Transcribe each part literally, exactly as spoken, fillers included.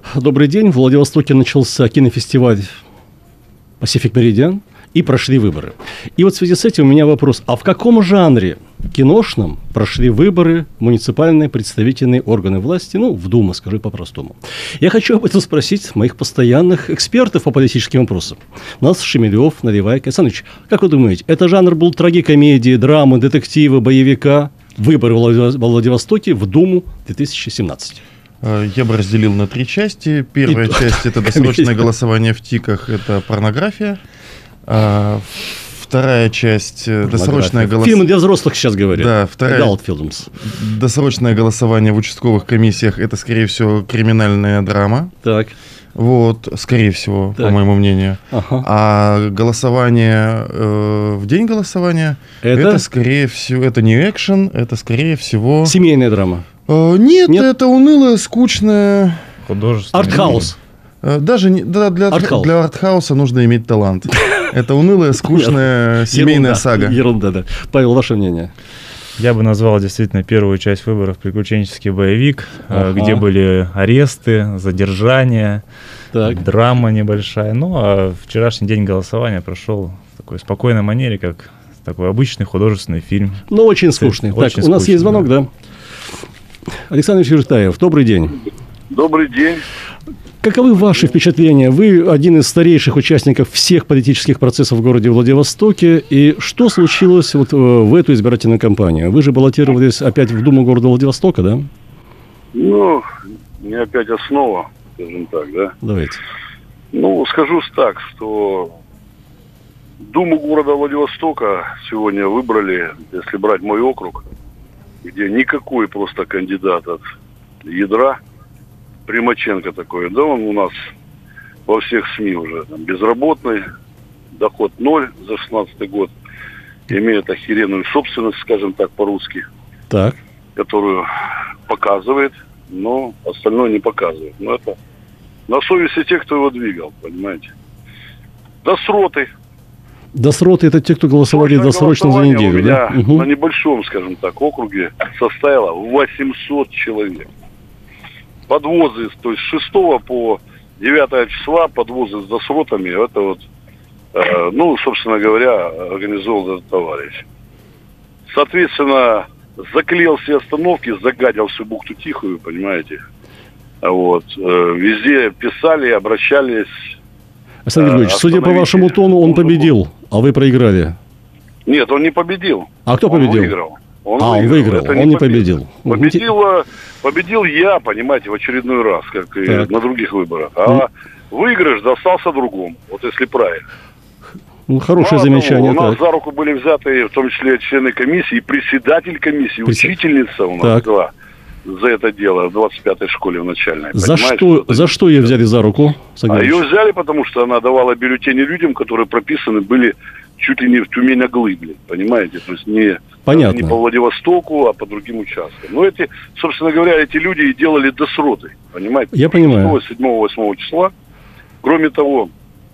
Добрый день. В Владивостоке начался кинофестиваль Pacific Meridian и прошли выборы. И вот в связи с этим у меня вопрос. А в каком жанре киношном прошли выборы в муниципальные представительные органы власти, ну, в Думу, скажи по-простому? Я хочу об этом спросить моих постоянных экспертов по политическим вопросам. Нас Шемелев, Наливайко. Александр Ильич, как вы думаете, это жанр был трагикомедии, драмы, детективы, боевика? Выборы в Владивостоке в Думу две тысячи семнадцать. Я бы разделил на три части. Первая и часть – это досрочное голосование в ТИКах, это порнография. А вторая часть – досрочное голосование... Фильмы для взрослых сейчас говорят. Да, вторая... Adult films. Досрочное голосование в участковых комиссиях – это, скорее всего, криминальная драма. Так. Вот, скорее всего, так. по моему мнению. Ага. А голосование э, в день голосования – это? это, скорее всего, это не экшен, это, скорее всего… Семейная драма. Э, нет, нет, это унылая, скучная… Художественная. Артхаус. Даже не, да, для, Артхаус. для артхауса нужно иметь талант. Это унылая, скучная семейная сага. Ерунда, да. Павел, ваше мнение? Я бы назвал действительно первую часть выборов приключенческий боевик, ага. где были аресты, задержания, так. драма небольшая. Ну, а вчерашний день голосования прошел в такой спокойной манере, как такой обычный художественный фильм. Ну, очень скучный. Очень так, скучный, у нас есть звонок, да? да? Александр Юртаев, добрый день. Добрый день. Каковы ваши впечатления? Вы один из старейших участников всех политических процессов в городе Владивостоке. И что случилось вот в эту избирательную кампанию? Вы же баллотировались опять в Думу города Владивостока, да? Ну, не опять основа, скажем так, да? Давайте. Ну, скажу так, что Думу города Владивостока сегодня выбрали, если брать мой округ, где никакой просто кандидат от ядра, Примаченко такой, да, он у нас во всех СМИ уже там, безработный, доход ноль за шестнадцатый год, имеет охеренную собственность, скажем так, по-русски, так. которую показывает, но остальное не показывает. Но это на совести тех, кто его двигал, понимаете. Досроты. Досроты – это те, кто голосовали досрочно за неделю, у меня да? Угу. на небольшом, скажем так, округе составило восемьсот человек. Подвозы, то есть с шестого по девятое числа подвозы с досротами, это вот, э, ну, собственно говоря, организовал этот товарищ. Соответственно, заклеил все остановки, загадил всю бухту Тихую, понимаете. Вот. Э, везде писали, обращались. Александр Григорьевич, э, судя по вашему тону, он победил, а вы проиграли. Нет, он не победил. А кто он победил? Выиграл. Он а, выиграл. он выиграл, это он не победил. Победил, победил я, понимаете, в очередной раз, как и так. на других выборах. А ну. выигрыш достался другому, вот если правильно. Ну, хорошее Мало замечание. Того, у нас так. за руку были взяты, в том числе члены комиссии, и председатель комиссии, Присед... учительница у нас так. была за это дело в двадцать пятой школе в начальной. За что, за что ее взяли за руку? А ее взяли, потому что она давала бюллетени людям, которые прописаны были чуть ли не в Тюмень-Аглы, понимаете? То есть не, не по Владивостоку, а по другим участкам. Но эти, собственно говоря, эти люди и делали досроты, понимаете? Я понимаю. седьмого-восьмого числа. Кроме того,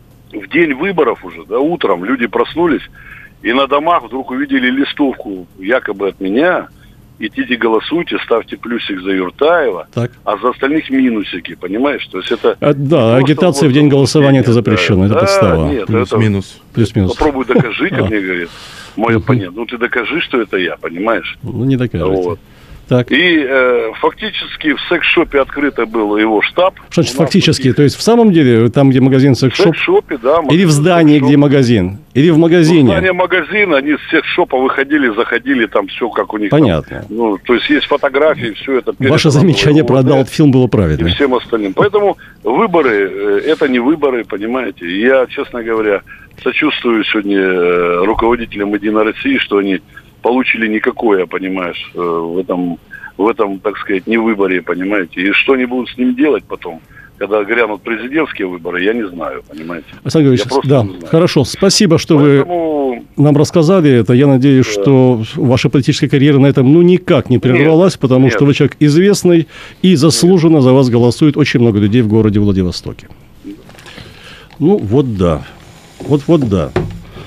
в день выборов уже, да, утром люди проснулись и на домах вдруг увидели листовку якобы от меня. Идите голосуйте, ставьте плюсик за Юртаева, так. а за остальных минусики, понимаешь? То есть это... А, да, агитация в день голосования это запрещено, да, это подстава. Нет, плюс-минус. Плюс-минус. Попробуй докажи, как мне говорит мой оппонент. Ну ты докажи, что это я, понимаешь? Ну не докажете. Вот. Так. И э, фактически в секс-шопе открыто был его штаб. Что значит фактически? Таких... То есть в самом деле, там, где магазин секс-шоп? В секс-шопе, да. Или в здании, секс-шоп. Где магазин? Или в магазине? Ну, в здании магазина, они с секс-шопа выходили, заходили, там все как у них. Понятно. Там, ну, то есть есть фотографии, все это. Ваше замечание про адалт-фильм было правильно. И всем остальным. Поэтому выборы, это не выборы, понимаете. Я, честно говоря, сочувствую сегодня руководителям «Единой России», что они получили никакое, понимаешь, в этом, в этом, так сказать, не выборе, понимаете. И что они будут с ним делать потом, когда грянут президентские выборы, я не знаю, понимаете. Александр Григорьевич, да, хорошо, спасибо, что Поэтому... вы нам рассказали это. Я надеюсь, да. что ваша политическая карьера на этом ну никак не прервалась, нет, потому нет. что вы человек известный и заслуженно нет. за вас голосует очень много людей в городе Владивостоке. Ну, вот да. Вот, вот да.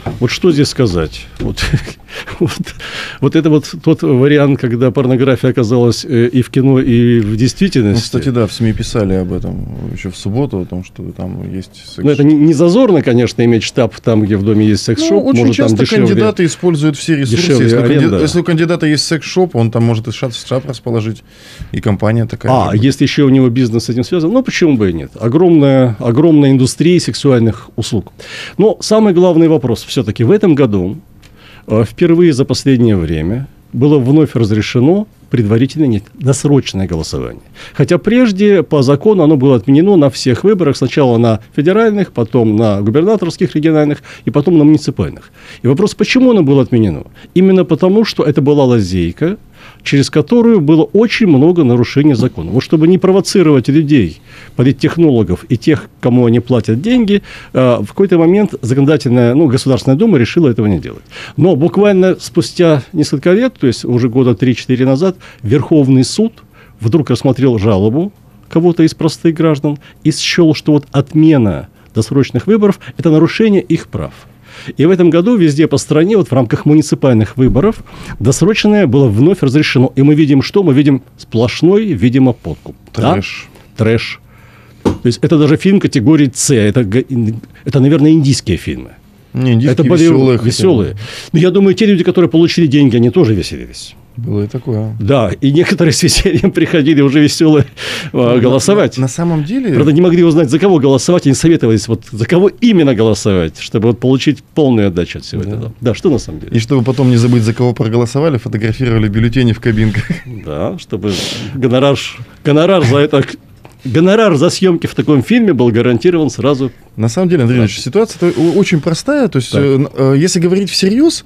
Вот что здесь сказать? Вот, вот, вот это вот тот вариант, когда порнография оказалась и в кино, и в действительности. Ну, кстати, да, в СМИ писали об этом еще в субботу, о том, что там есть секс-шоп. Ну, это не, не зазорно, конечно, иметь штаб там, где в доме есть секс-шоп. Ну, очень может, часто там дешевле, кандидаты используют все ресурсы. Если у, канди... если у кандидата есть секс-шоп, он там может и штаб расположить, и компания такая. А, если еще у него бизнес с этим связан, ну, почему бы и нет? Огромная, огромная индустрия сексуальных услуг. Но самый главный вопрос все-таки в этом году, э, впервые за последнее время, было вновь разрешено предварительное, нет, досрочное голосование. Хотя прежде по закону оно было отменено на всех выборах. Сначала на федеральных, потом на губернаторских, региональных и потом на муниципальных. И вопрос, почему оно было отменено? Именно потому, что это была лазейка, через которую было очень много нарушений закона. Вот чтобы не провоцировать людей, политтехнологов и тех, кому они платят деньги, в какой-то момент законодательная, ну, Государственная Дума решила этого не делать. Но буквально спустя несколько лет, то есть уже года три-четыре назад, Верховный суд вдруг рассмотрел жалобу кого-то из простых граждан и счел, что вот отмена досрочных выборов – это нарушение их прав. И в этом году везде по стране, вот в рамках муниципальных выборов, досрочное было вновь разрешено. И мы видим что? Мы видим сплошной, видимо, подкуп. Трэш. Да? Трэш. То есть это даже фильм категории С. Это, это наверное, индийские фильмы. Не, индийские это были веселые. веселые. Но я думаю, те люди, которые получили деньги, они тоже веселились. Было и такое. Да, и некоторые с весельем приходили уже веселые ну, голосовать. На, на самом деле... Правда, не могли узнать, за кого голосовать, и не советовались, вот за кого именно голосовать, чтобы вот получить полную отдачу от всего да. этого. Да, что на самом деле. И чтобы потом не забыть, за кого проголосовали, фотографировали бюллетени в кабинках. Да, чтобы гонорар, гонорар за это... Гонорар за съемки в таком фильме был гарантирован сразу. На самом деле, Андрей Ильич, ситуация очень простая. То есть, э, если говорить всерьез,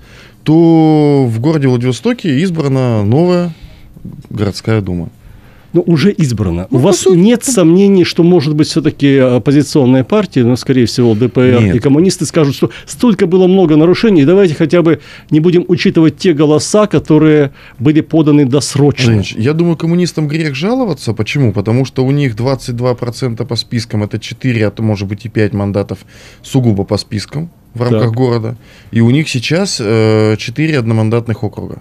то в городе Владивостоке избрана новая городская дума. Ну, уже избрана. Ну, У вас сути... нет сомнений, что, может быть, все-таки оппозиционная партия, ну, скорее всего, ДПР нет. и коммунисты скажут, что столько было много нарушений, давайте хотя бы не будем учитывать те голоса, которые были поданы досрочно. Ильич, я думаю, коммунистам грех жаловаться. Почему? Потому что у них двадцать два процента по спискам, это четыре, а то, может быть, и пять мандатов сугубо по спискам в рамках так. города. И у них сейчас э, четыре одномандатных округа.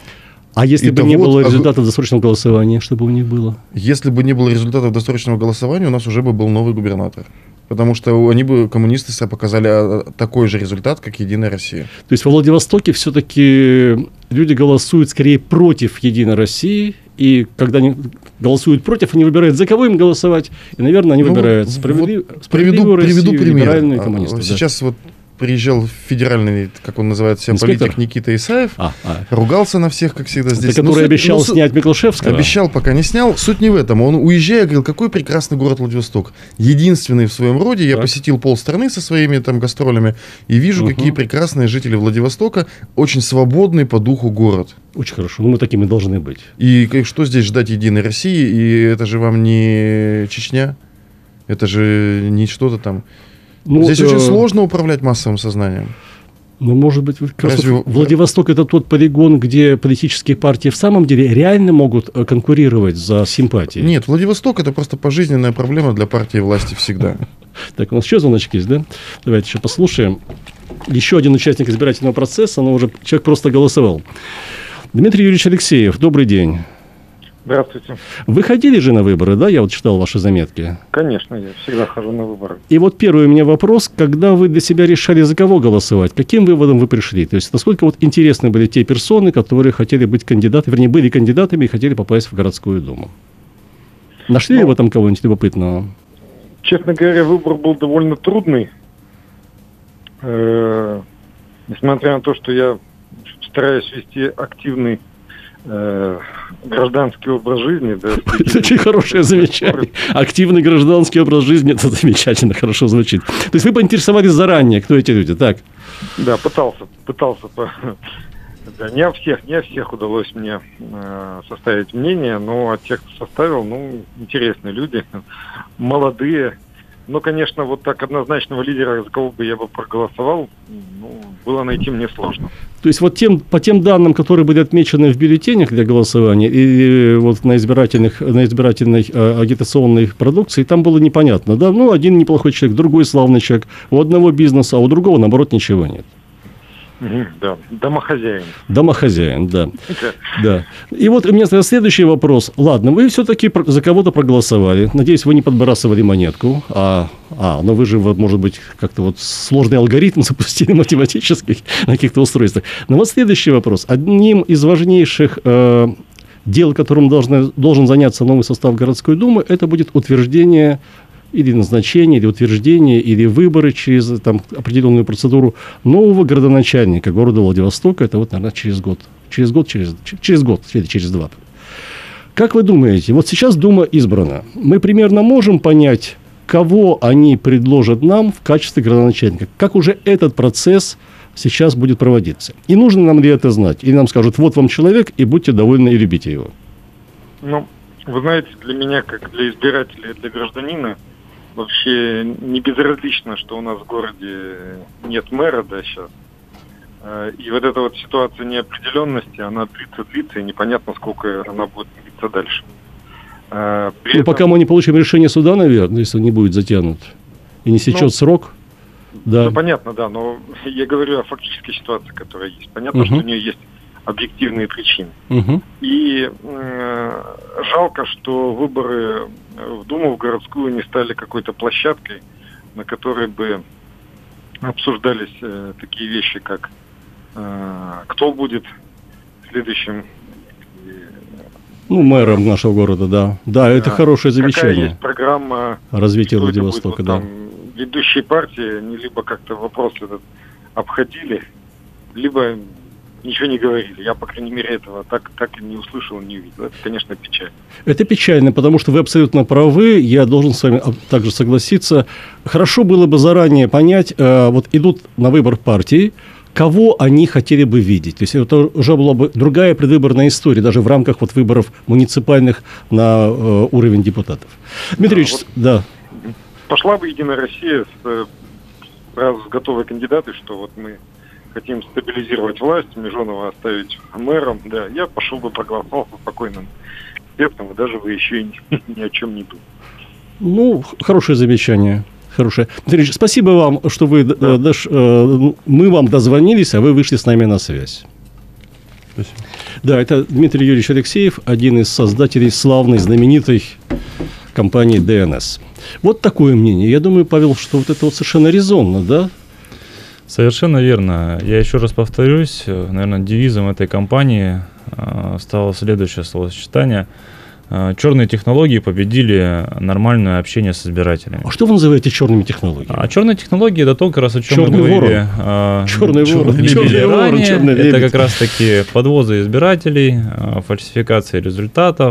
А если и бы не вот, было результатов досрочного голосования, что бы у них было? Если бы не было результатов досрочного голосования, у нас уже бы был новый губернатор. Потому что они бы, коммунисты, показали такой же результат, как «Единая Россия». То есть во Владивостоке все-таки люди голосуют скорее против «Единой России», и когда они голосуют против, они выбирают, за кого им голосовать, и, наверное, они ну, выбирают справедлив... вот справедливую Россию, приведу либеральную и коммунистов. Сейчас да. вот приезжал федеральный, как он называет себя, инспектор? Политик Никита Исаев, а, а. ругался на всех, как всегда здесь. Это который ну, обещал суть, снять Миклашевского? Обещал, пока не снял. Суть не в этом. Он, уезжая, говорил, какой прекрасный город Владивосток. Единственный в своем роде. Я так. посетил полстраны со своими там гастролями и вижу, угу. какие прекрасные жители Владивостока. Очень свободный по духу город. Очень хорошо. Ну, мы такими должны быть. И что здесь ждать Единой России? И это же вам не Чечня. Это же не что-то там... Ну, Здесь э... очень сложно управлять массовым сознанием. Ну, может быть, Разве... Владивосток – это тот полигон, где политические партии в самом деле реально могут конкурировать за симпатии? Нет, Владивосток – это просто пожизненная проблема для партии власти всегда. Так, у нас еще звоночки есть, да? Давайте еще послушаем. Еще один участник избирательного процесса, но уже человек просто голосовал. Дмитрий Юрьевич Алексеев, добрый день. Здравствуйте. Вы ходили же на выборы, да? Я вот читал ваши заметки. Конечно, я всегда хожу на выборы. И вот первый у меня вопрос. Когда вы для себя решали, за кого голосовать, каким выводом вы пришли? То есть, насколько вот интересны были те персоны, которые хотели быть кандидатами, вернее, были кандидатами и хотели попасть в городскую думу? Нашли ну, ли вы там кого-нибудь любопытного? Честно говоря, выбор был довольно трудный. Э-э- несмотря на то, что я стараюсь вести активный гражданский образ жизни. Да, это очень хорошее замечание. Активный гражданский образ жизни, это замечательно, хорошо звучит. То есть вы поинтересовались заранее, кто эти люди, так? Да, пытался, пытался. Да, не о всех, не о всех удалось мне э, составить мнение, но от тех, кто составил, ну, интересные люди, молодые. Но, конечно, вот так однозначного лидера, за кого бы я бы проголосовал, ну, было найти мне сложно. То есть вот тем, по тем данным, которые были отмечены в бюллетенях для голосования и вот на, избирательных, на избирательной э, агитационной продукции, там было непонятно. Да? Ну, один неплохой человек, другой славный человек, у одного бизнеса, а у другого, наоборот, ничего нет. Да, домохозяин. Домохозяин, да. да. И вот у меня следующий вопрос. Ладно, вы все-таки за кого-то проголосовали. Надеюсь, вы не подбрасывали монетку. А, а но вы же, может быть, как-то вот сложный алгоритм запустили математический на каких-то устройствах. Но вот следующий вопрос. Одним из важнейших э, дел, которым должен, должен заняться новый состав городской думы, это будет утверждение или назначение, или утверждение, или выборы через там, определенную процедуру нового городоначальника города Владивостока. Это вот, наверное, через год. Через год, через, через год, или через два. Как вы думаете, вот сейчас Дума избрана. Мы примерно можем понять, кого они предложат нам в качестве городоначальника? Как уже этот процесс сейчас будет проводиться? И нужно нам ли это знать? Или нам скажут, вот вам человек, и будьте довольны, и любите его? Ну, вы знаете, для меня, как для избирателя и для гражданина, вообще не безразлично, что у нас в городе нет мэра, да, сейчас. И вот эта вот ситуация неопределенности, она длится, длится, и непонятно, сколько она будет длиться дальше. При ну, этом... Пока мы не получим решение суда, наверное, если не будет затянут, и не сечет ну, срок. Да. Ну, понятно, да, но я говорю о фактической ситуации, которая есть. Понятно, uh-huh. что у нее есть объективные причины. Uh-huh. И э, жалко, что выборы в Думу, в городскую, не стали какой-то площадкой, на которой бы обсуждались э, такие вещи, как э, кто будет следующим... Ну, мэром нашего города, да. Да, это а, хорошее замечание. Какая есть программа развития Владивостока, вот, да. Там, ведущие партии, они либо как-то вопрос этот обходили, либо ничего не говорили. Я, по крайней мере, этого так, так и не услышал, не увидел. Это, конечно, печально. Это печально, потому что вы абсолютно правы. Я должен с вами также согласиться. Хорошо было бы заранее понять, э, вот идут на выбор партии, кого они хотели бы видеть. То есть это уже была бы другая предвыборная история, даже в рамках вот выборов муниципальных на э, уровень депутатов. Дмитрий Ильич, да, вот да. Пошла бы «Единая Россия» с, сразу с готовой кандидатой, что вот мы хотим стабилизировать власть, Межонова оставить мэром, да, я пошел бы проголосовал со спокойным сердцем, и даже бы еще ни, ни о чем не думал. Ну, хорошее замечание. Хорошее. Дмитрий Ильич, спасибо вам, что вы, да. э, даш, э, мы вам дозвонились, а вы вышли с нами на связь. Спасибо. Да, это Дмитрий Юрьевич Алексеев, один из создателей славной, знаменитой компании ди эн эс. Вот такое мнение. Я думаю, Павел, что вот это вот совершенно резонно, да? Совершенно верно. Я еще раз повторюсь, наверное, девизом этой компании стало следующее словосочетание. Черные технологии победили нормальное общение с избирателями. А что вы называете черными технологиями? А черные технологии – это то, как раз о чем черный мы говорили. А, черный ворон. Черный ворон, черный лебедь. Это как раз-таки подвозы избирателей, фальсификация результатов,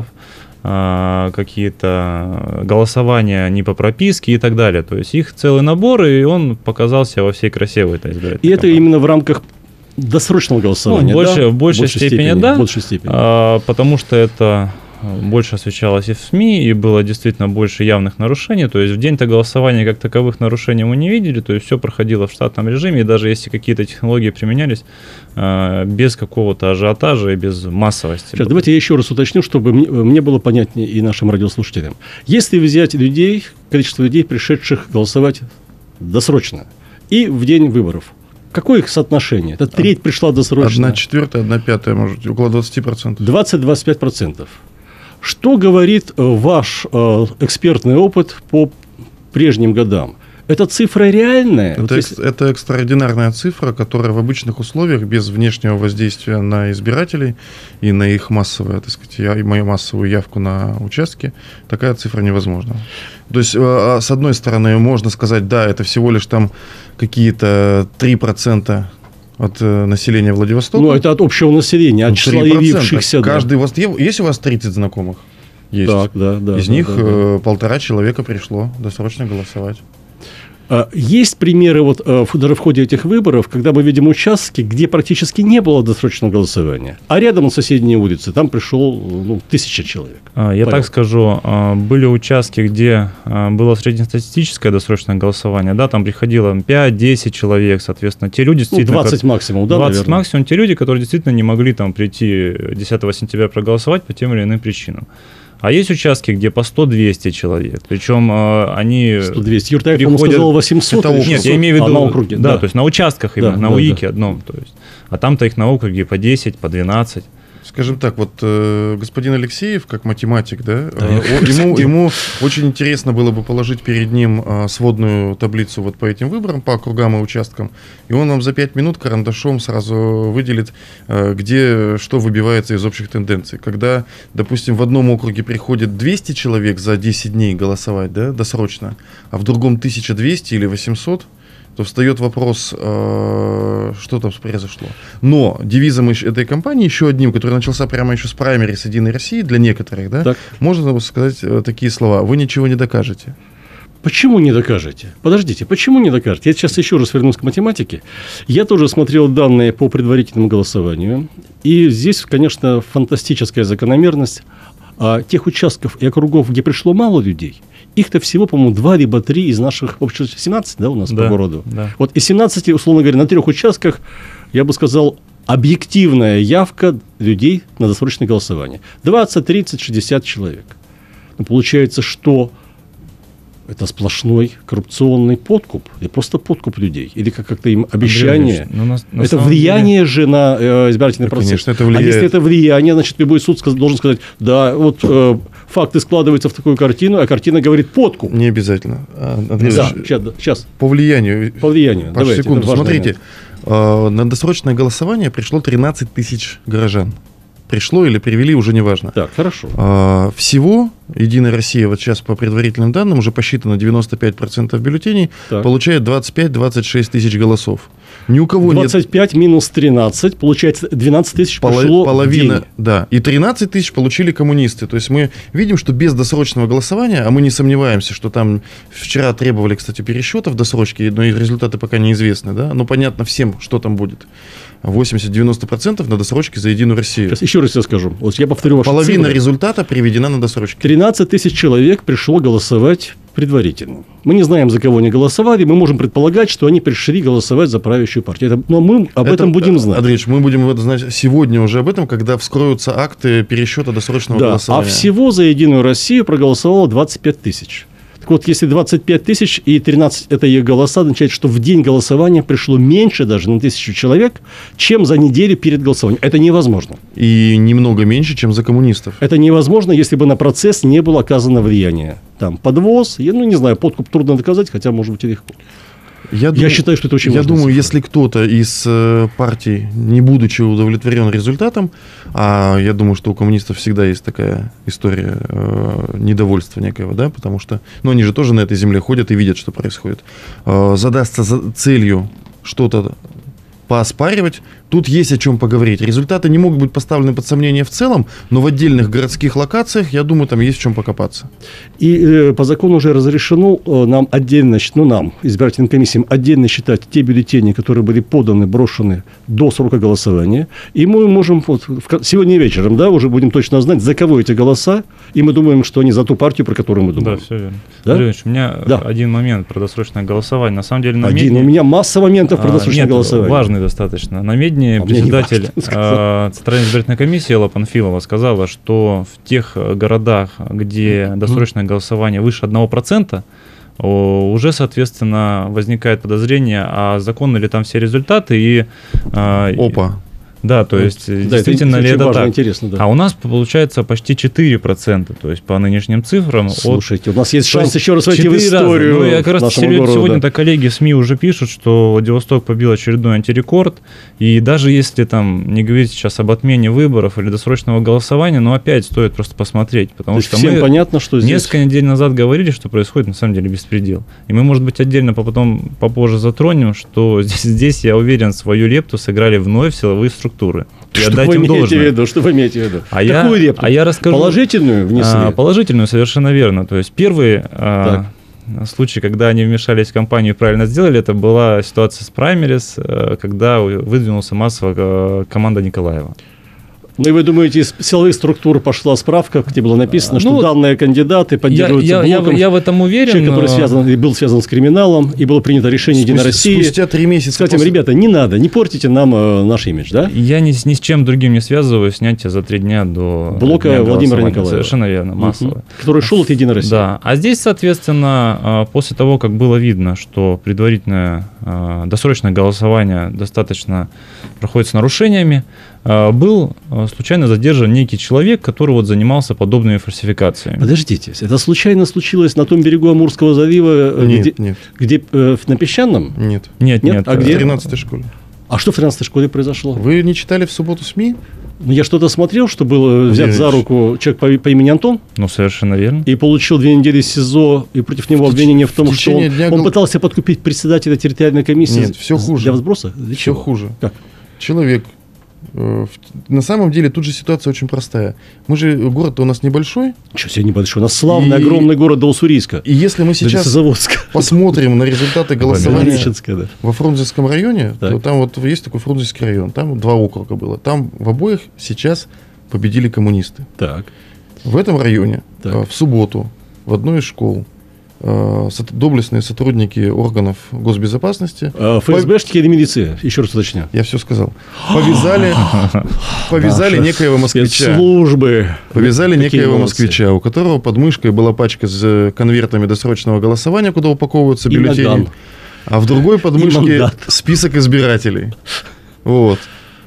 какие-то голосования не по прописке и так далее. То есть их целый набор, и он показался во всей красе в этой избирательной И это именно в рамках досрочного голосования, ну, больше, да? В большей, большей степени, степени, да, в большей степени. А, потому что это больше освещалось и в СМИ, и было действительно больше явных нарушений. То есть в день-то голосования как таковых нарушений мы не видели, то есть все проходило в штатном режиме, и даже если какие-то технологии применялись, без какого-то ажиотажа и без массовости. Сейчас, давайте я еще раз уточню, чтобы мне было понятнее и нашим радиослушателям. Если взять людей, количество людей, пришедших голосовать досрочно, и в день выборов, какое их соотношение? Это треть пришла досрочно. Одна четвертая, одна пятая, может, около двадцать процентов. двадцать-двадцать пять процентов. Что говорит ваш э, экспертный опыт по прежним годам? Это цифра реальная? Это, вот если... это экстраординарная цифра, которая в обычных условиях, без внешнего воздействия на избирателей и на их массовое, так сказать, я, и мою массовую явку на участке, такая цифра невозможна. То есть, э, с одной стороны, можно сказать, да, это всего лишь там какие-то три процента от э, населения Владивостока. Ну, это от общего населения, от числа явившихся. Каждый, да. вас, есть у вас тридцать знакомых? Есть. Так, да, да, Из да, них да, да. Э, полтора человека пришло досрочно голосовать. Есть примеры вот даже в ходе этих выборов, когда мы видим участки, где практически не было досрочного голосования, а рядом на соседней улице там пришел ну, тысяча человек. Я Павел. так скажу, были участки, где было среднестатистическое досрочное голосование, да, там приходило пять-десять человек, соответственно, те люди... Ну, двадцать как, максимум, да, двадцать наверное? максимум, те люди, которые действительно не могли там прийти десятого сентября проголосовать по тем или иным причинам. А есть участки, где по сто-двести человек. Причем э, они сто-двести. Юртаев, приходят... по-моему, сказал восемьсот. Это Нет, я имею в виду... А на округе. Да, Да, то есть на участках да, именно, на да, УИКе да. одном. То есть. А там-то их на округе по десять, по двенадцать. Скажем так, вот э, господин Алексеев, как математик, да, Да, э, о, ему, ему очень интересно было бы положить перед ним э, сводную таблицу вот по этим выборам, по округам и участкам, и он нам за пять минут карандашом сразу выделит, э, где что выбивается из общих тенденций. Когда, допустим, в одном округе приходит двести человек за десять дней голосовать, да, досрочно, а в другом тысяча двести или восемьсот, то встает вопрос, э, что там произошло. Но девизом этой кампании, еще одним, который начался прямо еще с праймерис «Единой России», для некоторых, да, Так. можно сказать э, такие слова: вы ничего не докажете. Почему не докажете? Подождите, почему не докажете? Я сейчас еще раз вернусь к математике. Я тоже смотрел данные по предварительному голосованию. И здесь, конечно, фантастическая закономерность. А тех участков и округов, где пришло мало людей, их-то всего, по-моему, два либо три из наших общих семнадцать, да, у нас Да, по городу. да. Вот из семнадцати, условно говоря, на трех участках, я бы сказал, объективная явка людей на досрочное голосование. двадцать, тридцать, шестьдесят человек. Но получается, что это сплошной коррупционный подкуп, или просто подкуп людей, или как- как-то им обещание. Андрей Ильич, ну, на- на это самом влияние же на э, избирательный Да, процесс. конечно, это А влияет. если это влияние, значит, любой суд сказ- должен сказать, да, вот э, факты складываются в такую картину, а картина говорит подкуп. Не обязательно. А, Андрей Да, Ильич, сейчас, сейчас, по влиянию. по влиянию. Паша, Давайте, секунду, это важный смотрите. момент. э, На досрочное голосование пришло тринадцать тысяч горожан. Пришло или привели, уже не важно. Так, хорошо. А, Всего «Единая Россия», вот сейчас по предварительным данным, уже посчитано девяносто пять процентов бюллетеней, Так. получает двадцать пять - двадцать шесть тысяч голосов. Ни у кого нет двадцать пять минус тринадцать, получается двенадцать тысяч поло- пошло в половина, день. да, и тринадцать тысяч получили коммунисты. То есть мы видим, что без досрочного голосования, а мы не сомневаемся, что там вчера требовали, кстати, пересчетов досрочки, но их результаты пока неизвестны, да, но понятно всем, что там будет. восемьдесят-девяносто процентов на досрочке за «Единую Россию. Сейчас еще раз я скажу. Вот я повторю ваши Половина цифры. результата приведена на досрочке. тринадцать тысяч человек пришло голосовать предварительно. Мы не знаем, за кого они голосовали. Мы можем предполагать, что они пришли голосовать за правящую партию. Это- но мы об Это, этом будем знать. Андрей Ильич, мы будем вот знать сегодня уже об этом, когда вскроются акты пересчета досрочного Да. А голосования. всего за «Единую Россию» проголосовало двадцать пять тысяч. Так вот, если двадцать пять тысяч и тринадцать – это их голоса, означает, что в день голосования пришло меньше даже на тысячу человек, чем за неделю перед голосованием. Это невозможно. И немного меньше, чем за коммунистов. Это невозможно, если бы на процесс не было оказано влияние. Там подвоз, я, ну не знаю, подкуп трудно доказать, хотя может быть и легко. Я, Я считаю, что это очень Я важная думаю, цифра. если кто-то из э, партий, не будучи удовлетворен результатом, а я думаю, что у коммунистов всегда есть такая история э, недовольства некоего, да, потому что, ну, они же тоже на этой земле ходят и видят, что происходит, э, задастся за целью что-то пооспаривать, тут есть о чем поговорить. Результаты не могут быть поставлены под сомнение в целом, но в отдельных городских локациях, я думаю, там есть в чем покопаться. И э, по закону уже разрешено э, нам отдельно, щ- ну нам, избирательным комиссиям, отдельно считать те бюллетени, которые были поданы, брошены до срока голосования. И мы можем вот, в ко- сегодня вечером, да, уже будем точно знать, за кого эти голоса, и мы думаем, что они за ту партию, про которую мы Да, думаем. все верно. Да? Андрей Ильич, у меня Да. один момент про досрочное голосование. На самом деле на Один. Медне- У меня масса моментов про А, досрочное нет, голосование. важный достаточно. На Медне А мне не председатель важно, сказал. а, Центральной избирательной комиссии Элла Панфилова сказала, что в тех э, городах, где досрочное голосование выше одного процента, о, уже, соответственно, возникает подозрение, а законны ли там все результаты и... а, и- Опа. Да, то есть Да, действительно это ли очень это важно, так? интересно, да. А у нас получается почти четыре процента, то есть по нынешним цифрам. от- Слушайте, у нас есть То шанс есть еще раз войти в четыре раза. историю Ну, я как раз нашего сегодня, города. сегодня-то коллеги СМИ уже пишут, что Владивосток побил очередной антирекорд. И даже если там не говорить сейчас об отмене выборов или досрочного голосования, но опять стоит просто посмотреть. Потому То есть что всем мы понятно, что здесь... несколько недель назад говорили, что происходит на самом деле беспредел. И мы, может быть, отдельно потом попозже затронем, что здесь, здесь, я уверен, свою лепту сыграли вновь силовые структуры. И Что отдать вы им имеете в должное. виду? Что вы имеете в виду? А я, Какую реплику? а я расскажу... Положительную внесли? А, положительную, совершенно верно. То есть первый а, случай, когда они вмешались в кампанию и правильно сделали, это была ситуация с праймерис, а, когда выдвинулся массово а, команда Николаева. Ну и вы думаете, из силовых структур пошла справка, где было написано, что ну, данные кандидаты поддерживаются я, блоком. Я, я в этом уверен. Человек, который связан, и был связан с криминалом, и было принято решение Единой России. Спустя три месяца. Сказать им, после... ребята, не надо, не портите нам э, наш имидж, да? Я ни, ни с чем другим не связываю снятие за три дня до блока дня Владимира Николаева. Совершенно верно, массово. Угу. Который шел от Единой России. Да. А здесь, соответственно, после того, как было видно, что предварительное досрочное голосование достаточно проходит с нарушениями, был случайно задержан некий человек, который вот занимался подобными фальсификациями. Подождите, это случайно случилось на том берегу Амурского залива, нет, где, нет. где э, на Песчаном? Нет. Нет, нет. нет а где? В тринадцатой школе. А что в тринадцатой школе произошло? Вы не читали в субботу СМИ? Ну, я что-то смотрел, что был взят за руку человек по, по имени Антон. Ну, совершенно верно. И получил две недели СИЗО, и против него в обвинение в том, в что он, он гол... пытался подкупить председателя территориальной комиссии. Нет, все хуже. Для взброса? Для все чего? хуже. Как? Человек... На самом деле тут же ситуация очень простая. Мы же, город-то у нас небольшой. Что себе небольшой? У нас славный, и... огромный город до Уссурийска. И если мы сейчас посмотрим на результаты голосования да. во Фрунзенском районе, так. то там вот есть такой Фрунзенский район, там два округа было. Там в обоих сейчас победили коммунисты. Так. В этом районе так. в субботу в одной из школ доблестные сотрудники органов госбезопасности. А, ФСБшники или милиция? Еще раз уточню. Я все сказал. Повязали, повязали некоего москвича. Службы. Повязали некоего москвича, у которого под мышкой была пачка с конвертами досрочного голосования, куда упаковываются бюллетени. А в другой под мышкой список избирателей. Вот.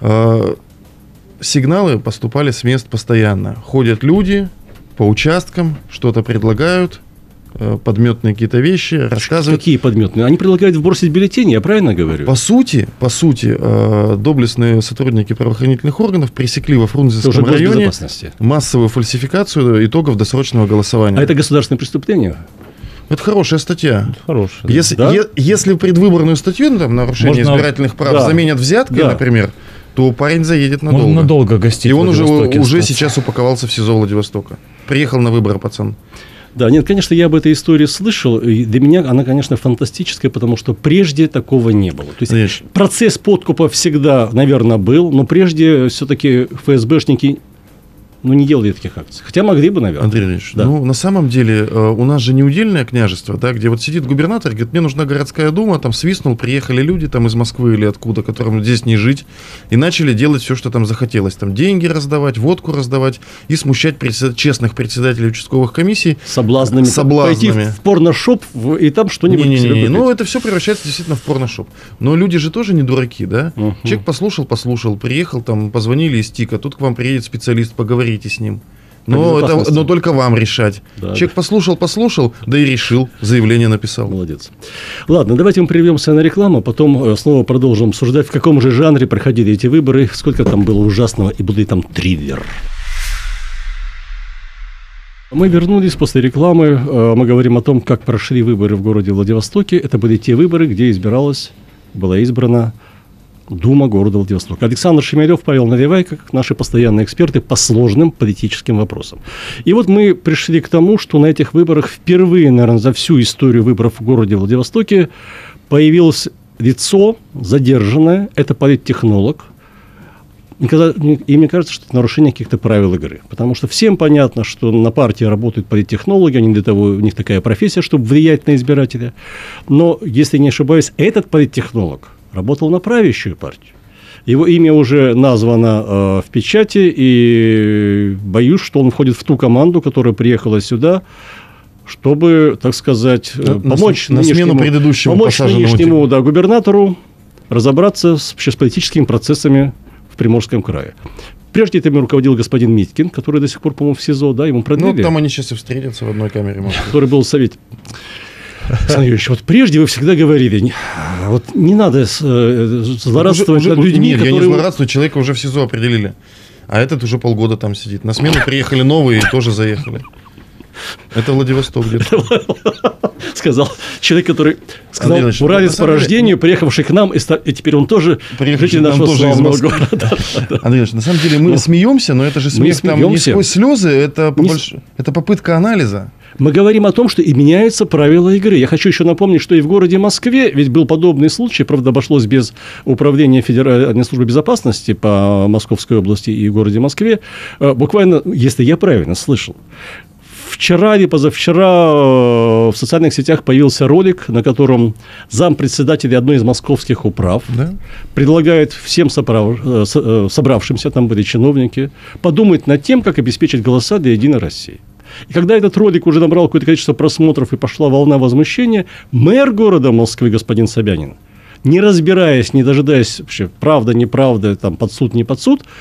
Сигналы поступали с мест постоянно. Ходят люди по участкам, что-то предлагают. Подметные какие-то вещи, рассказывают. Какие подметные? Они предлагают вбросить бюллетени, я правильно говорю? По сути, по сути, доблестные сотрудники правоохранительных органов пресекли во Фрунзенском районе массовую фальсификацию итогов досрочного голосования. А это государственное преступление? Это хорошая статья. Это хорошая. Если, да? е- если предвыборную статью, там, нарушение Можно... избирательных прав да. заменят взяткой, да. например, то парень заедет надолго. Можно надолго гостить. И он уже, уже сейчас упаковался в СИЗО Владивостока. Приехал на выборы, пацан. Да, нет, конечно, я об этой истории слышал, и для меня она, конечно, фантастическая, потому что прежде такого не было. То есть Конечно. процесс подкупа всегда, наверное, был, но прежде все-таки ФСБшники ну, не делали таких акций. Хотя могли бы, наверное. Андрей Ильич, да. ну, на самом деле, у нас же не удельное княжество, да, где вот сидит губернатор, говорит, мне нужна городская дума, там свистнул, приехали люди там из Москвы или откуда, которым здесь не жить, и начали делать все, что там захотелось. Там деньги раздавать, водку раздавать и смущать председ... честных председателей участковых комиссий. Соблазнами. Соблазнами. Пойти в порношоп и там что-нибудь не, не, не, не. Ну, это все превращается действительно в порношоп. Но люди же тоже не дураки, да? Угу. Человек послушал, послушал, приехал, там, позвонили из ТИКа, тут к вам приедет специалист, поговорите с ним. Но, это, но только вам решать. Да, Человек да. послушал, послушал, да и решил, заявление написал. Молодец. Ладно, давайте мы прервемся на рекламу, потом снова продолжим обсуждать, в каком же жанре проходили эти выборы, сколько там было ужасного и был ли там триллер. Мы вернулись после рекламы. Мы говорим о том, как прошли выборы в городе Владивостоке. Это были те выборы, где избиралась, была избрана Дума города Владивостока. Александр Шемелев, Павел Наливайко, как наши постоянные эксперты по сложным политическим вопросам. И вот мы пришли к тому, что на этих выборах впервые, наверное, за всю историю выборов в городе Владивостоке появилось лицо задержанное. Это политтехнолог. И мне кажется, что это нарушение каких-то правил игры. Потому что всем понятно, что на партии работают политтехнологи, они для того, у них такая профессия, чтобы влиять на избирателя. Но, если не ошибаюсь, этот политтехнолог работал на правящую партию. Его имя уже названо э, в печати, и боюсь, что он входит в ту команду, которая приехала сюда, чтобы, так сказать, на, помочь, на нынешнему, предыдущему помочь нынешнему да, губернатору разобраться с, с политическими процессами в Приморском крае. Прежде этим руководил господин Миткин, который до сих пор, по-моему, в СИЗО, да, ему продлили. Ну, там они сейчас и встретятся в одной камере. Может. Который был в Совете. Александр Юрьевич, вот прежде вы всегда говорили, вот не надо злорадствовать над людьми, нет, которые... я не злорадствую, человека уже в СИЗО определили. А этот уже полгода там сидит. На смену приехали новые и тоже заехали. Это Владивосток где-то. Сказал человек, который сказал уралец по рождению, приехавший к нам, и теперь он тоже житель нашего славного города. Андрей Ильич, на самом деле мы смеемся, но это же смех там не сквозь слезы, это попытка анализа. Мы говорим о том, что и меняются правила игры. Я хочу еще напомнить, что и в городе Москве, ведь был подобный случай, правда, обошлось без управления Федеральной службы безопасности по Московской области и городе Москве. Буквально, если я правильно слышал, вчера или позавчера в социальных сетях появился ролик, на котором зампредседателя одной из московских управ да? предлагает всем соправ... собравшимся, там были чиновники, подумать над тем, как обеспечить голоса для «Единой России». И когда этот ролик уже набрал какое-то количество просмотров и пошла волна возмущения, мэр города Москвы господин Собянин, не разбираясь, не дожидаясь вообще правда, неправда, там, под суд, не под суд,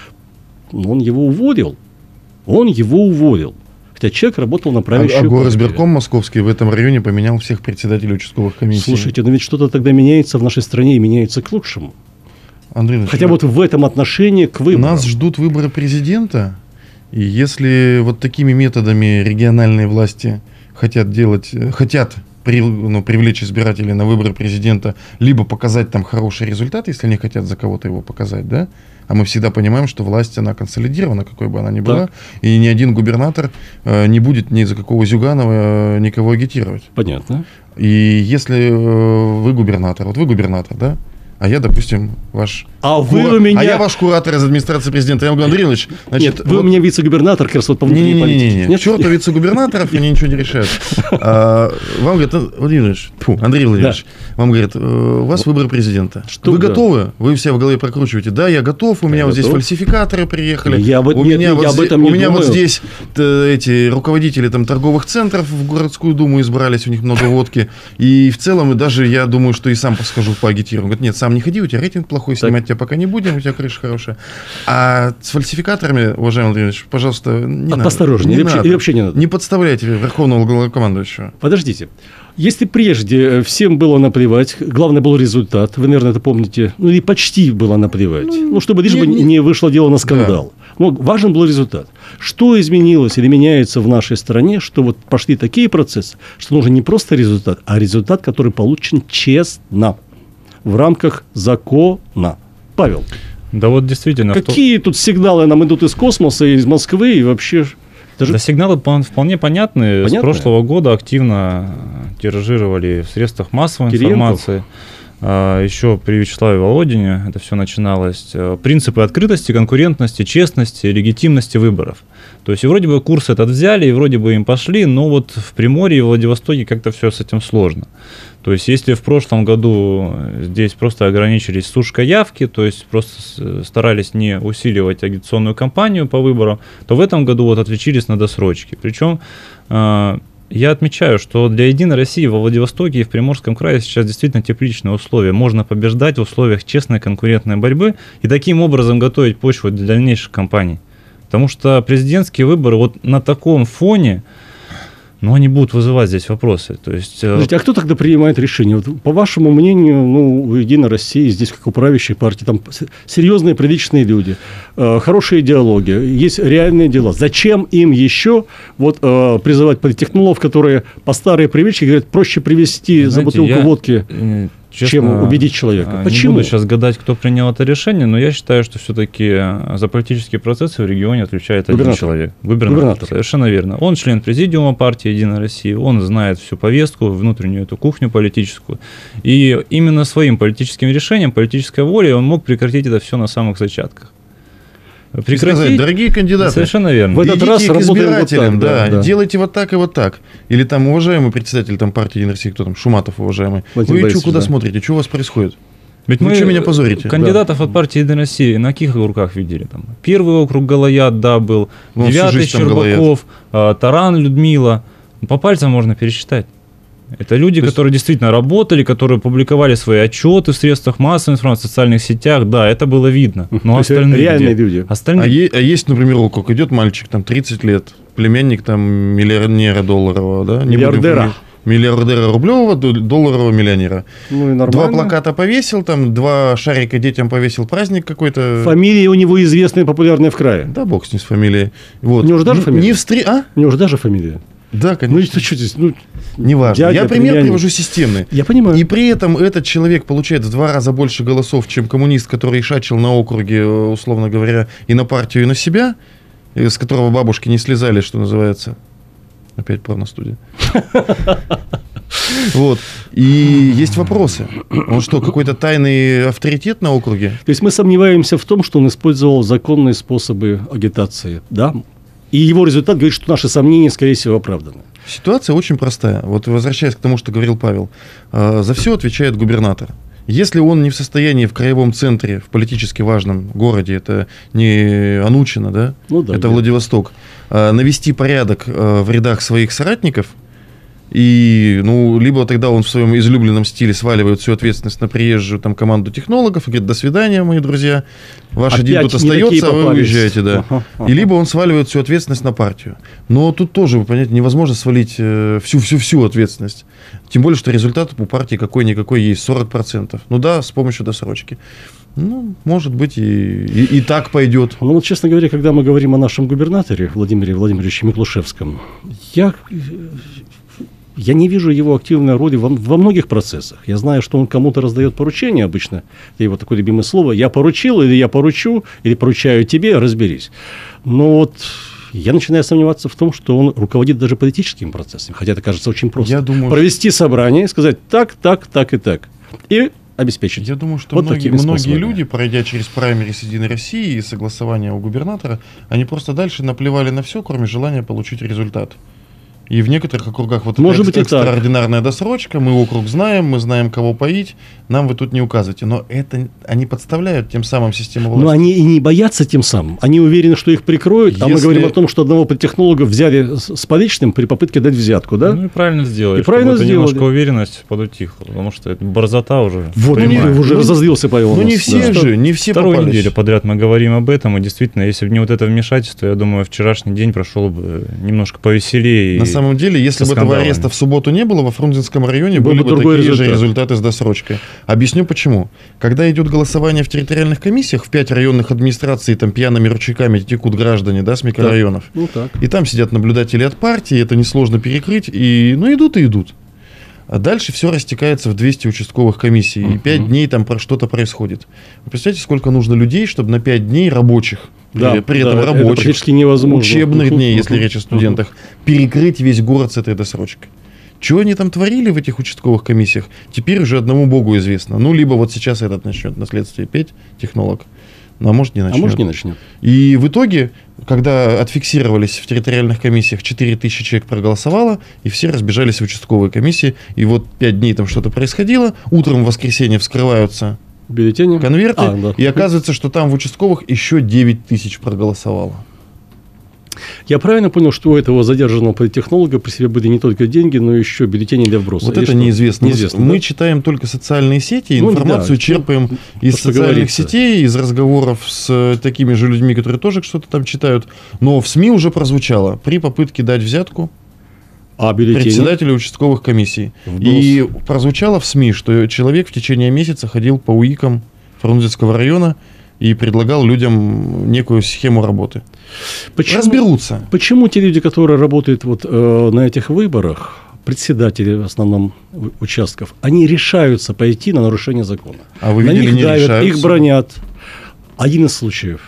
он его уволил. Он его уволил. Хотя человек работал на правящую А, а горосберком московский в этом районе поменял всех председателей участковых комиссий. Слушайте, но ведь что-то тогда меняется в нашей стране и меняется к лучшему. Андрей, Хотя вот в этом отношении к выборам. Нас ждут выборы президента. И если вот такими методами региональные власти хотят делать, хотят при, ну, привлечь избирателей на выборы президента, либо показать там хороший результат, если они хотят за кого-то его показать, да? А мы всегда понимаем, что власть, она консолидирована, какой бы она ни была, так. И ни один губернатор э, не будет ни за какого Зюганова э, никого агитировать. Понятно. И если э, вы губернатор, вот вы губернатор, да? А я, допустим, ваш... А вы кура... у меня... А я ваш куратор из администрации президента. Я вам говорю, Андрей Ильич, значит... Нет, вы вот... у меня вице-губернатор, как раз вот по внутренней не, политике. Не, не, не, к черту вице-губернаторов, они ничего не решают. А, вам говорят, Владимир Ильич, фу, Андрей Владимирович, да. Вам говорят, у вас выборы президента. Что, вы да. готовы? Вы все в голове прокручиваете. Да, я готов, у меня я вот готов. Здесь фальсификаторы приехали. Я вот, у нет, меня, вот, я об этом не у меня думаю. Вот здесь эти руководители там, торговых центров в городскую думу избрались, у них много водки. И в целом, и даже я думаю, что и сам схожу поагитирую. Он говорит, нет, сам не ходи, у тебя рейтинг плохой, так. Снимать тебя пока не будем, у тебя крыша хорошая. А с фальсификаторами, уважаемый Андрей Ильич, пожалуйста, не надо. Осторожнее, не или, надо. Или вообще не надо. Не подставляйте верховного главнокомандующего. Подождите. Если прежде всем было наплевать, главное был результат, вы, наверное, это помните, ну или почти было наплевать, ну, ну чтобы лишь не, бы не... не вышло дело на скандал. Да. Но важен был результат. Что изменилось или меняется в нашей стране, что вот пошли такие процессы, что нужен не просто результат, а результат, который получен честно. В рамках закона. Павел. Да вот действительно. Какие что... тут сигналы нам идут из космоса, из Москвы и вообще... Даже... Да сигналы вполне понятны. Понятно? С прошлого года активно тиражировали в средствах массовой Кириенков. Информации. Еще при Вячеславе Володине это все начиналось. Принципы открытости, конкурентности, честности, легитимности выборов. То есть и вроде бы курс этот взяли, и вроде бы им пошли, но вот в Приморье и Владивостоке как-то все с этим сложно. То есть если в прошлом году здесь просто ограничились сушкой явки, то есть просто старались не усиливать агитационную кампанию по выборам, то в этом году вот отличились на досрочке. Причем я отмечаю, что для «Единой России» во Владивостоке и в Приморском крае сейчас действительно тепличные условия. Можно побеждать в условиях честной конкурентной борьбы и таким образом готовить почву для дальнейших кампаний. Потому что президентские выборы вот на таком фоне, ну, они будут вызывать здесь вопросы. То есть, Подождите, а кто тогда принимает решение? Вот, по вашему мнению, ну, у «Единой России» здесь, как у правящей партии, там серьезные, приличные люди, э, хорошая идеология, есть реальные дела. Зачем им еще вот, э, призывать политтехнологов, которые по старой привычке говорят, проще привезти Знаете, за бутылку я... водки... Честно, чем убедить человека. Почему? Не буду сейчас гадать, кто принял это решение, но я считаю, что все-таки за политические процессы в регионе отвечает один Губернатор. человек. Губернатор. Губернатор. Совершенно верно. Он член президиума партии «Единая Россия», он знает всю повестку, внутреннюю эту кухню политическую. И именно своим политическим решением, политической волей он мог прекратить это все на самых зачатках. Прекратить, сказать, дорогие кандидаты, совершенно верно. В этот раз к избирателям, вот так, да, да, делайте вот так и вот так. Или там уважаемый председатель там, партии «Единая Россия», кто там, Шуматов уважаемый. Владимир вы что, куда да. смотрите, что у вас происходит? Ведь вы мы что меня позорите? Кандидатов да. от партии «Единая Россия» на каких округах видели? Там? Первый округ Галаят, да, был, ну, девятый Щербаков, Таран Людмила. По пальцам можно пересчитать. Это люди, есть... которые действительно работали, которые публиковали свои отчеты в средствах массовой информации, в социальных сетях. Да, это было видно. Но остальные реальные люди. люди. Остальные... А, е- а есть, например, округ, идет мальчик, там тридцать лет, племянник там миллионера долларового, да? Миллиардера. Миллиардера рублевого, долларового миллионера. Ну и нормально. Два плаката повесил, там два шарика детям повесил, праздник какой-то. Фамилии у него известные, популярные в крае. Да, бог с ним с фамилией. Вот. У него же даже фамилия? Не встр... А? У него же даже фамилия. Да, конечно. Ну, это что здесь? Ну, неважно. Я пример племянник. привожу системный. Я понимаю. И при этом этот человек получает в два раза больше голосов, чем коммунист, который шачил на округе, условно говоря, и на партию, и на себя, с которого бабушки не слезали, что называется. Опять порностудия. Вот. И есть вопросы. Он что, какой-то тайный авторитет на округе? То есть мы сомневаемся в том, что он использовал законные способы агитации, да? И его результат говорит, что наши сомнения, скорее всего, оправданы. Ситуация очень простая. Вот возвращаясь к тому, что говорил Павел, за все отвечает губернатор. Если он не в состоянии в краевом центре, в политически важном городе, это не Анучино, да? Ну, да, это да. Владивосток, навести порядок в рядах своих соратников, и, ну, либо тогда он в своем излюбленном стиле сваливает всю ответственность на приезжую там команду технологов и говорит: до свидания, мои друзья, ваш Опять один тут остается, а вы уезжаете, да. Ага, ага. И либо он сваливает всю ответственность на партию. Но тут тоже, вы понимаете, невозможно свалить всю-всю-всю ответственность. Тем более, что результат у партии какой-никакой есть, сорок процентов. Ну да, с помощью досрочки. Ну, может быть, и, и, и так пойдет. Ну, вот, честно говоря, когда мы говорим о нашем губернаторе Владимире Владимировиче Миклушевском, я... Я не вижу его активной роли во, во многих процессах. Я знаю, что он кому-то раздает поручения обычно. Это его такое любимое слово. Я поручил, или я поручу, или поручаю тебе, разберись. Но вот я начинаю сомневаться в том, что он руководит даже политическими процессами. Хотя это кажется очень просто. Я думаю, провести собрание и сказать так, так, так и так. И обеспечить. Я думаю, что вот многие, многие люди, пройдя через праймерис Единой России и согласование у губернатора, они просто дальше наплевали на все, кроме желания получить результат. И в некоторых округах вот Может эта быть, экстраординарная досрочка, мы округ знаем, мы знаем, кого поить, нам вы тут не указываете. Но это они подставляют тем самым систему власти. Но они и не боятся тем самым. Они уверены, что их прикроют. Если... А мы говорим о том, что одного политтехнолога взяли с поличным при попытке дать взятку, да? Ну и правильно сделали. И правильно сделали. Немножко уверенность подутихла, потому что это борзота уже. Вот, ну, не, уже ну, разозлился Павел. Ну не все да. же, не все Вторую попались. неделю подряд мы говорим об этом, и действительно, если бы не вот это вмешательство, я думаю, вчерашний день прошел бы немножко повеселее. На самом деле, если бы этого ареста в субботу не было, во Фрунзенском районе были бы такие результат. же результаты с досрочкой. Объясню почему. Когда идет голосование в территориальных комиссиях, в пять районных администраций там пьяными ручейками текут граждане, да, с микрорайонов. Так. Ну, так. И там сидят наблюдатели от партии, это несложно перекрыть, и ну идут и идут. А дальше все растекается в двести участковых комиссий, uh-huh. и пять дней там что-то происходит. Вы представляете, сколько нужно людей, чтобы на пять дней рабочих, да, при, при да, этом рабочих, это учебных uh-huh. дней, если uh-huh. речь о студентах, uh-huh. перекрыть весь город с этой досрочкой. Чего они там творили в этих участковых комиссиях, теперь уже одному богу известно. Ну, либо вот сейчас этот начнет на следствие петь, технолог, ну, а может не начнет. А может не начнет. И в итоге, когда отфиксировались в территориальных комиссиях, четыре тысячи человек проголосовало, и все разбежались в участковые комиссии, и вот пять дней там что-то происходило, утром в воскресенье вскрываются бюллетени, конверты, а, да. и оказывается, что там в участковых еще девять тысяч проголосовало. Я правильно понял, что у этого задержанного политтехнолога при себе были не только деньги, но еще бюллетени для вброса? Вот Или это что? неизвестно. неизвестно. Мы да? читаем только социальные сети, и ну, информацию да, черпаем из социальных говорится. сетей, из разговоров с такими же людьми, которые тоже что-то там читают. Но в СМИ уже прозвучало при попытке дать взятку а председателю участковых комиссий. Вброс. И прозвучало в СМИ, что человек в течение месяца ходил по УИКам Фрунзенского района и предлагал людям некую схему работы. Почему, Разберутся. Почему те люди, которые работают вот, э, на этих выборах, председатели в основном участков, они решаются пойти на нарушение закона? А вы на видели, них не давят, решаются? их бронят. Один из случаев.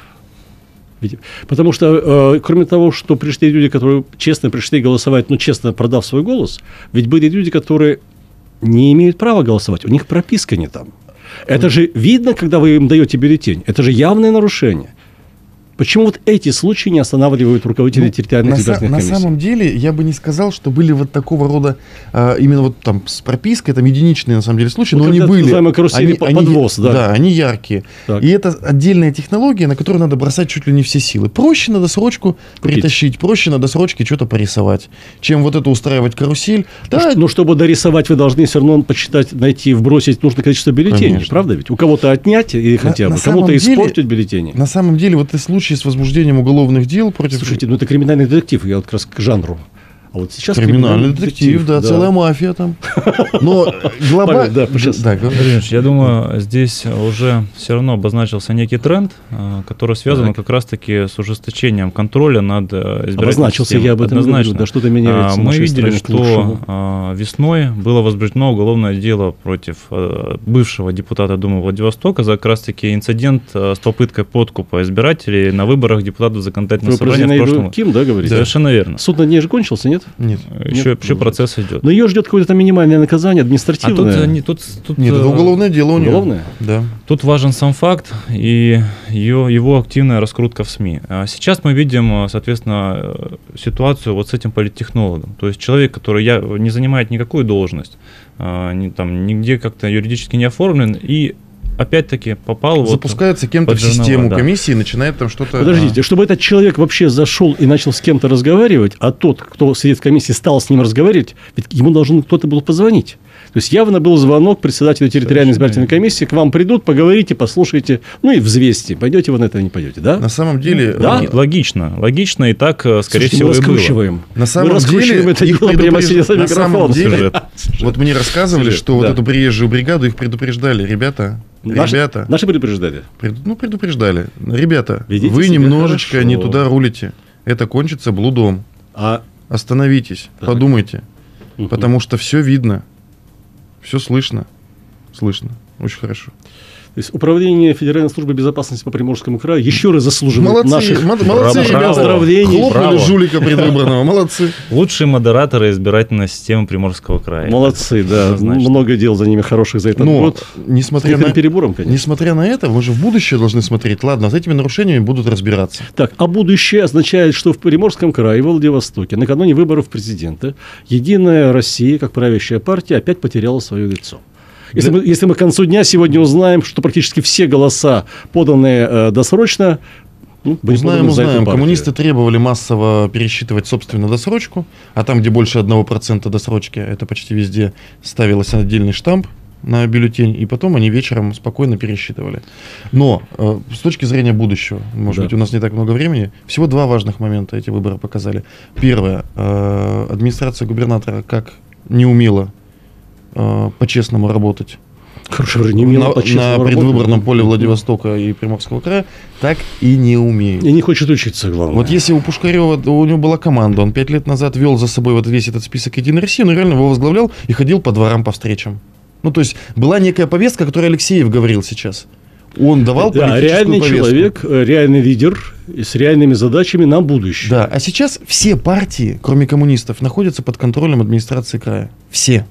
Потому что, э, кроме того, что пришли люди, которые честно пришли голосовать, ну, честно продав свой голос, ведь были люди, которые не имеют права голосовать, у них прописка не там. Это же видно, когда вы им даете бюллетень. Это же явное нарушение. Почему вот эти случаи не останавливают руководителей ну, территориальных избирательных комиссий? На самом деле, я бы не сказал, что были вот такого рода, а, именно вот там с пропиской, там единичные на самом деле случаи, ну, но они были. Они, подвоз, они, да. да, они яркие. Так. И это отдельная технология, на которую надо бросать чуть ли не все силы. Проще на досрочку Купить. притащить, проще на досрочке что-то порисовать, чем вот это устраивать карусель. Да. Но чтобы дорисовать, вы должны все равно почитать, найти, вбросить нужное количество бюллетеней. Конечно. Правда ведь? У кого-то отнять или хотя бы, кому-то испортить бюллетени. На самом деле, вот эти случаи с возбуждением уголовных дел против... Слушайте, ну это криминальный детектив, я вот как раз к жанру. А вот сейчас криминальный, криминальный детектив, детектив да, да, целая мафия там. Но глобально... Да, да, я думаю, здесь уже все равно обозначился некий тренд, который связан так. как раз-таки с ужесточением контроля над избирательной Обозначился, системой. я об этом говорю, да, что-то меняется. Мы видели, что весной было возбуждено уголовное дело против бывшего депутата Думы Владивостока за как раз-таки инцидент с попыткой подкупа избирателей на выборах депутатов законодательного собрания в прошлом году. Ким, да, говорите? Совершенно верно. Суд над ней же кончился, нет? Нет? Нет. Еще, Нет, еще процесс идет. Но ее ждет какое-то там минимальное наказание, административное. А тут, не, тут, тут, Нет, это уголовное дело у нее. Уголовное? Да. Тут важен сам факт и ее, его активная раскрутка в СМИ. Сейчас мы видим, соответственно, ситуацию вот с этим политтехнологом. То есть человек, который я, не занимает никакую должность, не, там, нигде как-то юридически не оформлен, и опять-таки попал... Запускается вот кем-то в жернова, систему да. комиссии, начинает там что-то... Подождите, чтобы этот человек вообще зашел и начал с кем-то разговаривать, а тот, кто сидит в комиссии, стал с ним разговаривать, ведь ему должен кто-то был позвонить. То есть явно был звонок председателю территориальной избирательной комиссии, к вам придут, поговорите, послушайте, ну и взвесьте, пойдете вы на это или не пойдете, да? На самом деле... Да? Логично, логично, и так, скорее Слушайте, всего, мы и было. раскручиваем. На самом мы раскручиваем деле, это их дело прямо предупреж- сидя за на самом микрофоном. деле, Сюжет. вот мне рассказывали, Сюжет, что вот да. эту приезжую бригаду их предупреждали. Ребята, Наши, ребята, наши предупреждали. пред- ну предупреждали. Ребята, Ведите вы себя немножечко хорошо. не туда рулите. Это кончится блудом. А Остановитесь, Так. подумайте. Мгм. Потому что все видно, все слышно. Слышно. Очень хорошо. То есть управление Федеральной службы безопасности по Приморскому краю еще раз заслуживает Молодцы, наших мо- молодцы, Браво. ребята. поздравлений. Хлопнули Браво. жулика предвыборного. Молодцы. Лучшие модераторы избирательной системы Приморского края. Молодцы, да. Однозначно. Много дел за ними хороших за этот Но, год. С несмотря некоторым на, перебором, конечно. несмотря на это, мы же в будущее должны смотреть. Ладно, с этими нарушениями будут разбираться. Так, а будущее означает, что в Приморском крае и Владивостоке накануне выборов президента Единая Россия, как правящая партия, опять потеряла свое лицо. Если, Для- мы, если мы к концу дня сегодня узнаем, что практически все голоса, поданные э, досрочно, ну, были Узнаем, поданы за эту узнаем. партию. Коммунисты требовали массово пересчитывать, собственно, досрочку, а там, где больше одного процента досрочки, это почти везде ставилось отдельный штамп на бюллетень, и потом они вечером спокойно пересчитывали. Но э, с точки зрения будущего, может Да. быть, у нас не так много времени, всего два важных момента эти выборы показали. Первое, э, администрация губернатора как не умела э, по-честному работать Хорошо, уже не умела на, по-честному на работать. предвыборном поле Владивостока и Приморского края, так и не умеют. И не хочет учиться, главное. Вот если у Пушкарева, у него была команда, он пять лет назад вел за собой вот весь этот список Единой России, он реально его возглавлял и ходил по дворам по встречам. Ну, то есть, была некая повестка, о которой Алексеев говорил сейчас. Он давал Да, политическую реальный повестку. человек, э, реальный лидер и с реальными задачами на будущее. Да, а сейчас все партии, кроме коммунистов, находятся под контролем администрации края. Все.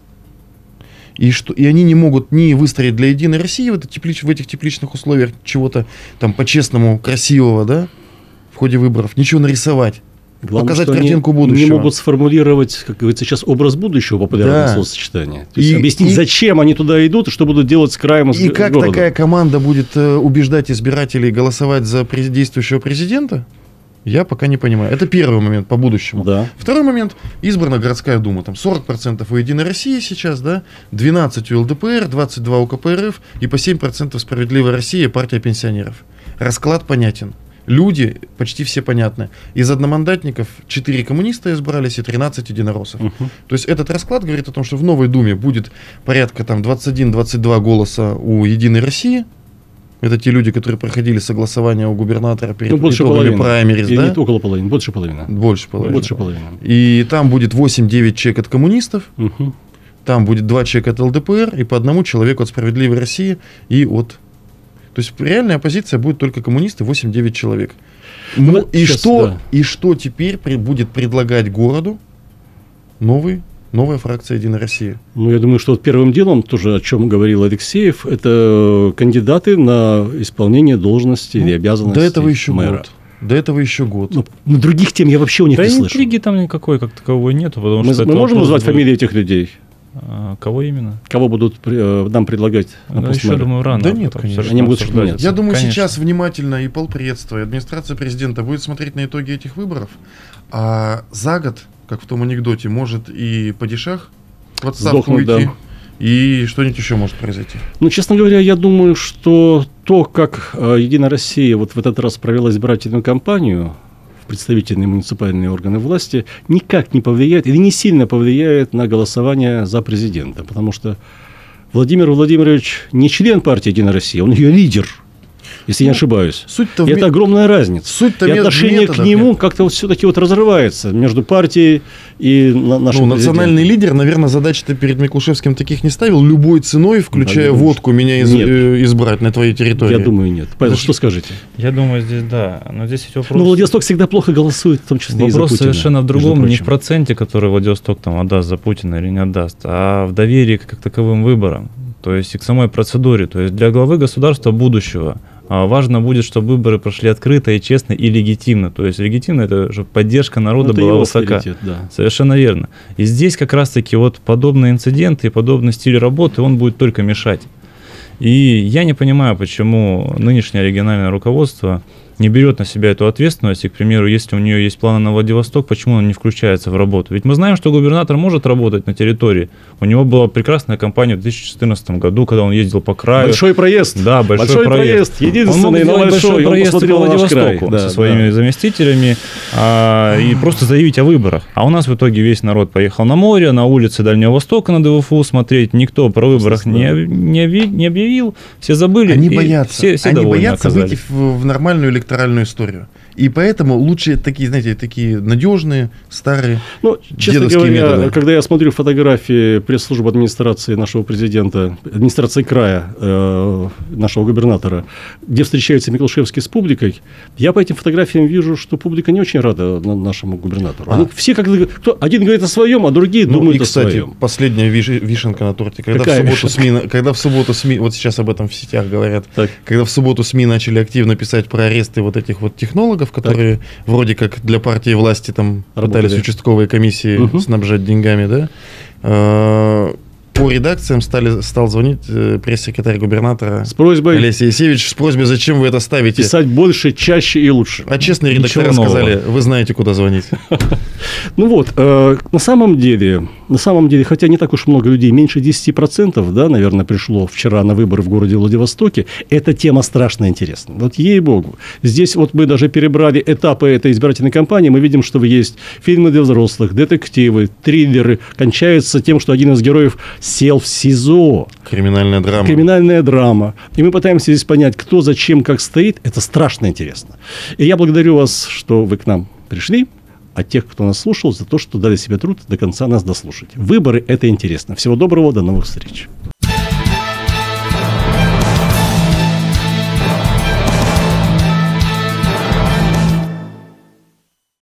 И, что, и они не могут ни выстроить для Единой России в, это теплич, в этих тепличных условиях чего-то там по-честному, красивого, да, в ходе выборов, ничего нарисовать. Главное, показать что картинку они будущего. не могут сформулировать, как говорится, сейчас образ будущего, популярное Да. словосочетание. То есть И- объяснить, и- зачем они туда идут и что будут делать с краем и с И г- как городом. такая команда будет э, убеждать избирателей голосовать за през- действующего президента, я пока не понимаю. Это первый момент по будущему. Да. Второй момент. Избрана городская дума. Там сорок процентов у Единой России сейчас, да, двенадцать у ЛДПР, двадцать два у КПРФ и по семь процентов Справедливая Россия и партия пенсионеров. Расклад понятен. Люди почти все понятны. Из одномандатников четыре коммуниста избрались и тринадцать единороссов. Мгм. То есть этот расклад говорит о том, что в новой думе будет порядка там двадцать один - двадцать два голоса у Единой России. Это те люди, которые проходили согласование у губернатора перед Ну, больше итогами половины. праймериз, Или да? нет, около половины, больше половины. Больше половины. Больше половины. И там будет восемь-девять человек от коммунистов, Мгм. там будет два человека от ЛДПР и по одному человеку от Справедливой России и от... То есть реальная оппозиция будет только коммунисты, восемь-девять человек. Ну, Ну, и, сейчас, что, да. и что теперь при- будет предлагать городу новый, новая фракция Единой России? Ну, я думаю, что вот первым делом, тоже о чем говорил Алексеев, это кандидаты на исполнение должности Ну, или обязанностей До этого еще мэра. год. До этого еще год. Ну, ну, других тем я вообще у них Да не и слышу. интриги там никакой как таковой нету, потому Мы, что мы это можем вопрос назвать будет- фамилии этих людей? А, кого именно? Кого будут э, нам предлагать на Да, пост еще, мэра? думаю, рано. Да нет, обсуждать, конечно. Они будут обсуждать. меняться. Я думаю, Конечно. сейчас внимательно и полпредства, и администрация президента будет смотреть на итоги этих выборов, а за год, как в том анекдоте, может и падишах в отставку Сдохнуть, уйти, да. и что-нибудь еще может произойти. Ну, честно говоря, я думаю, что то, как э, Единая Россия вот в этот раз провела избирательную кампанию в представительные муниципальные органы власти, никак не повлияет или не сильно повлияет на голосование за президента. Потому что Владимир Владимирович не член партии Единая Россия, он ее лидер. если ну, не ошибаюсь. Суть-то и это огромная разница. Суть-то и отношение методах, к нему нет. как-то вот все-таки вот разрывается между партией и нашим Ну, национальный лидер, наверное, задачи-то перед Миклушевским таких не ставил. Любой ценой, включая а, водку, думаешь, меня из, э, избрать на твоей территории. Я думаю, нет. Павел, что скажете? Я думаю, здесь да. Но здесь вопрос... Ну, Владивосток всегда плохо голосует, в том числе вопрос и за Путина. Совершенно в другом. Не в проценте, который Владивосток там отдаст за Путина или не отдаст, а в доверии к как таковым выборам. То есть и к самой процедуре. То есть для главы государства будущего важно будет, чтобы выборы прошли открыто и честно и легитимно. То есть легитимно это, чтобы поддержка народа это была высока. Да. Совершенно верно. И здесь как раз-таки вот подобные инциденты и подобный стиль работы, он будет только мешать. И я не понимаю, почему нынешнее региональное руководство не берет на себя эту ответственность, и, к примеру, если у нее есть планы на Владивосток, почему он не включается в работу? Ведь мы знаем, что губернатор может работать на территории. У него была прекрасная кампания в две тысячи четырнадцатом году, когда он ездил по краю. Большой проезд. Да, большой, большой проезд. проезд. Единственный, но большой, большой он проезд посмотрел по Владивостоку да, со своими да. заместителями а, и просто заявить о выборах. А у нас в итоге весь народ поехал на море, на улицы Дальнего Востока на ДВФУ смотреть. Никто про выборах не, не, не объявил. Все забыли. Они боятся. Все, все Они боятся оказались. выйти в, в нормальную электоральную историю. И поэтому лучше такие, знаете, такие надежные, старые, ну, честно дедовские говоря, методы. Когда я смотрю фотографии пресс-службы администрации нашего президента, администрации края, э, нашего губернатора, где встречается Миклушевский с публикой, я по этим фотографиям вижу, что публика не очень рада нашему губернатору. А. Они все как кто один говорит о своем, а другие ну, думают и, кстати, о своем. Последняя вишенка на торте. Когда в, субботу СМИ, когда в субботу СМИ, вот сейчас об этом в сетях говорят, так. когда в субботу СМИ начали активно писать про аресты вот этих вот технологов, которые так. вроде как для партии власти там Работали. пытались участковые комиссии угу. снабжать деньгами, да? По редакциям стали, стал звонить пресс-секретарь губернатора с просьбой, Олеся Есевич с просьбой, зачем вы это ставите? Писать больше, чаще и лучше. А честные редакторы сказали, вы знаете, куда звонить. Ну вот, на самом деле, на самом деле, хотя не так уж много людей, меньше десять процентов, да, наверное, пришло вчера на выборы в городе Владивостоке, эта тема страшно интересна. Вот ей-богу. Здесь вот мы даже перебрали этапы этой избирательной кампании, мы видим, что есть фильмы для взрослых, детективы, триллеры, кончаются тем, что один из героев сел в СИЗО. Криминальная драма. Криминальная драма. И мы пытаемся здесь понять, кто, зачем, как стоит. Это страшно интересно. И я благодарю вас, что вы к нам пришли, а тех, кто нас слушал, за то, что дали себе труд до конца нас дослушать. Выборы – это интересно. Всего доброго, до новых встреч.